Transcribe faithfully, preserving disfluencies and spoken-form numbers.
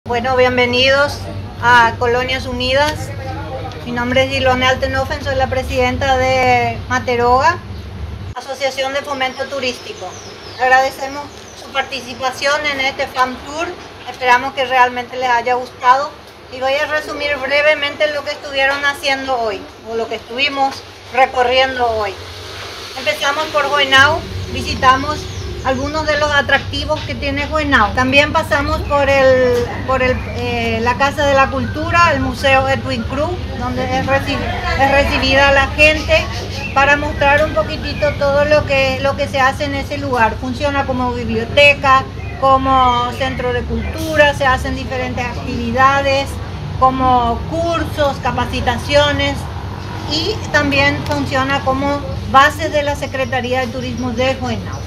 Bueno, bienvenidos a Colonias Unidas. Mi nombre es Ilona Altenhofen, soy la presidenta de Materoga, Asociación de Fomento Turístico. Agradecemos su participación en este Fam Tour, esperamos que realmente les haya gustado y voy a resumir brevemente lo que estuvieron haciendo hoy, o lo que estuvimos recorriendo hoy. Empezamos por Juvenao, visitamos algunos de los atractivos que tiene Juvenao. También pasamos por, el, por el, eh, la Casa de la Cultura, el Museo Edwin Cruz, donde es, recib es recibida la gente para mostrar un poquitito todo lo que, lo que se hace en ese lugar. Funciona como biblioteca, como centro de cultura, se hacen diferentes actividades, como cursos, capacitaciones, y también funciona como base de la Secretaría de Turismo de Juvenao.